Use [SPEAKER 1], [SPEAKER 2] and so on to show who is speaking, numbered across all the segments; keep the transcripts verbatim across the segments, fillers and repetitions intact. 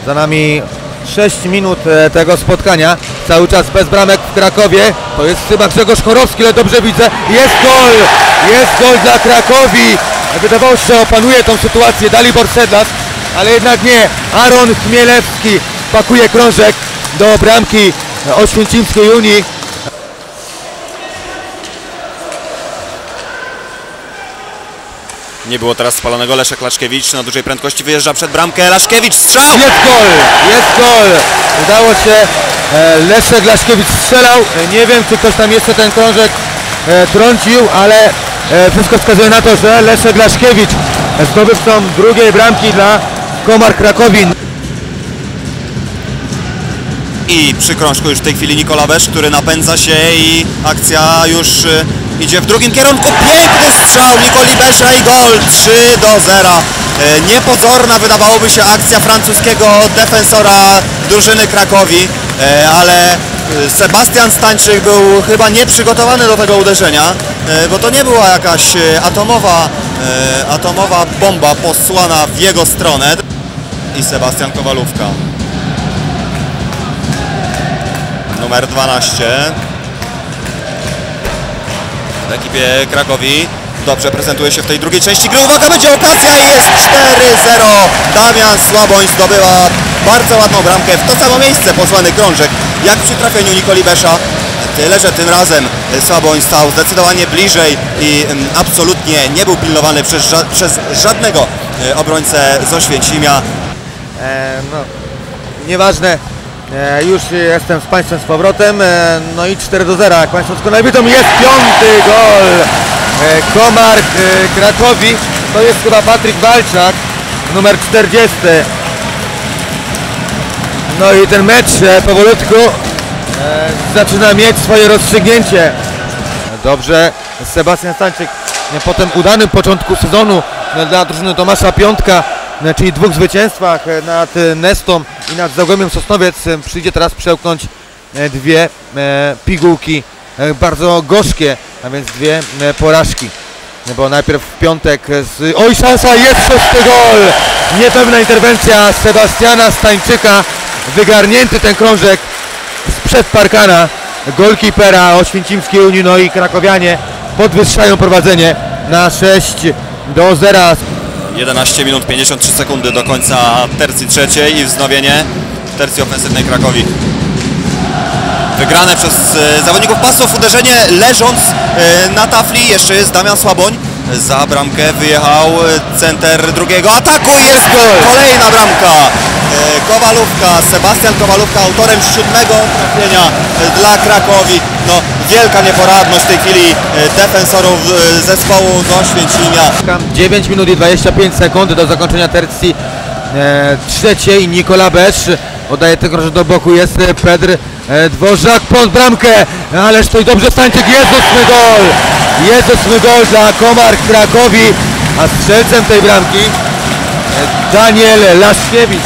[SPEAKER 1] Za nami sześć minut tego spotkania. Cały czas bez bramek w Krakowie. To jest chyba Grzegorz Chorowski, ale dobrze widzę. Jest gol! Jest gol dla Krakowi. Wydawało się, że opanuje tą sytuację Dalibor Sedlas, ale jednak nie. Aaron Chmielewski pakuje krążek do bramki Oświęcimskiej Unii.
[SPEAKER 2] Nie było teraz spalonego. Leszek Laszkiewicz na dużej prędkości wyjeżdża przed bramkę. Laszkiewicz, strzał!
[SPEAKER 1] Jest gol! Jest gol! Udało się. Leszek Laszkiewicz strzelał. Nie wiem, czy ktoś tam jeszcze ten krążek trącił, ale wszystko wskazuje na to, że Leszek Laszkiewicz zdobywcą drugiej bramki dla Komar Krakowin.
[SPEAKER 2] I przy krążku już w tej chwili Nikola Besz, który napędza się i akcja już idzie w drugim kierunku. Piękny strzał Nikoli Besza i gol trzy do zera. Niepozorna wydawałoby się akcja francuskiego defensora drużyny Krakowi, ale Sebastian Stańczyk był chyba nieprzygotowany do tego uderzenia, bo to nie była jakaś atomowa, atomowa bomba posłana w jego stronę. I Sebastian Kowalówka. Numer dwanaście w ekipie Krakowi. Dobrze prezentuje się w tej drugiej części gry. Uwaga, będzie okazja i jest cztery zero. Damian Słaboń zdobyła bardzo ładną bramkę w to samo miejsce. Posłany krążek jak przy trafieniu Nikoli Besza. Tyle, że tym razem Słaboń stał zdecydowanie bliżej i absolutnie nie był pilnowany przez, ża przez żadnego obrońcę z Oświęcimia.
[SPEAKER 1] E, no, nieważne. E, już jestem z Państwem z powrotem, e, no i cztery do zera, jak Państwo doskonale widzą, jest piąty gol e, Komar e, Krakowi, to jest chyba Patryk Walczak, numer czterdziesty. No i ten mecz e, powolutku e, zaczyna mieć swoje rozstrzygnięcie. Dobrze, Sebastian Stańczyk po tym udanym początku sezonu dla drużyny Tomasza Piątka, czyli dwóch zwycięstwach nad Nestą i nad Zagłębiem Sosnowiec, przyjdzie teraz przełknąć dwie pigułki bardzo gorzkie, a więc dwie porażki. Bo najpierw w piątek z... Oj, szansa, jest szósty gol! Niepewna interwencja Sebastiana Stańczyka, wygarnięty ten krążek sprzed parkana golkipera Oświęcimskiej Unii, no i krakowianie podwyższają prowadzenie na sześć do zera.
[SPEAKER 2] jedenaście minut pięćdziesiąt trzy sekundy do końca tercji trzeciej i wznowienie tercji ofensywnej Krakowi. Wygrane przez zawodników Pasów, uderzenie leżąc na tafli. Jeszcze jest Damian Słaboń. Za bramkę wyjechał center drugiego ataku. Jest gol! Kolejna bramka. Kowalówka, Sebastian Kowalówka autorem siódmego trafienia dla Krakowi. No, wielka nieporadność w tej chwili defensorów zespołu z Oświęcimia.
[SPEAKER 1] dziewięć minut i dwadzieścia pięć sekund do zakończenia tercji e, trzeciej. Nikola Besz oddaje tego, że do boku jest Pedr e, Dworzak pod bramkę, ależ to i dobrze Stańczyk, jest ósmy gol! Jest ósmy gol dla Komar Krakowi, a strzelcem tej bramki e, Daniel Laszkiewicz.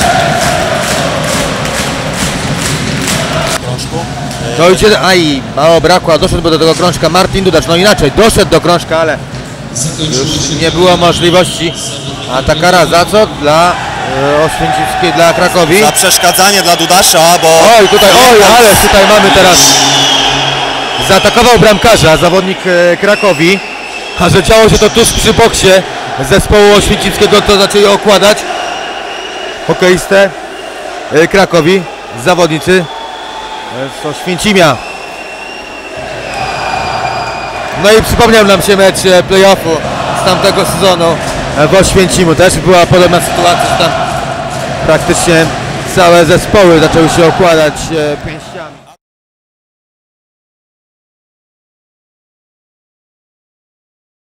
[SPEAKER 1] To idzie, aj, mało brakło, doszedł do tego krążka Martin Dudacz, no inaczej, doszedł do krążka, ale już nie było możliwości. A ta kara za co? Dla e, Oświęcimskiej, dla Krakowi.
[SPEAKER 2] Za przeszkadzanie dla Dudasza, bo...
[SPEAKER 1] Oj, tutaj, oj, ale tutaj mamy teraz... Zaatakował bramkarza, zawodnik e, Krakowi, a że działo się to tuż przy boksie zespołu Oświęcimskiego, to zaczęli okładać hokeistę e, Krakowi, zawodnicy z Oświęcimia. No i przypomniał nam się mecz play-offu z tamtego sezonu w Oświęcimu. Też była podobna sytuacja, że tam praktycznie całe zespoły zaczęły się okładać pięściami.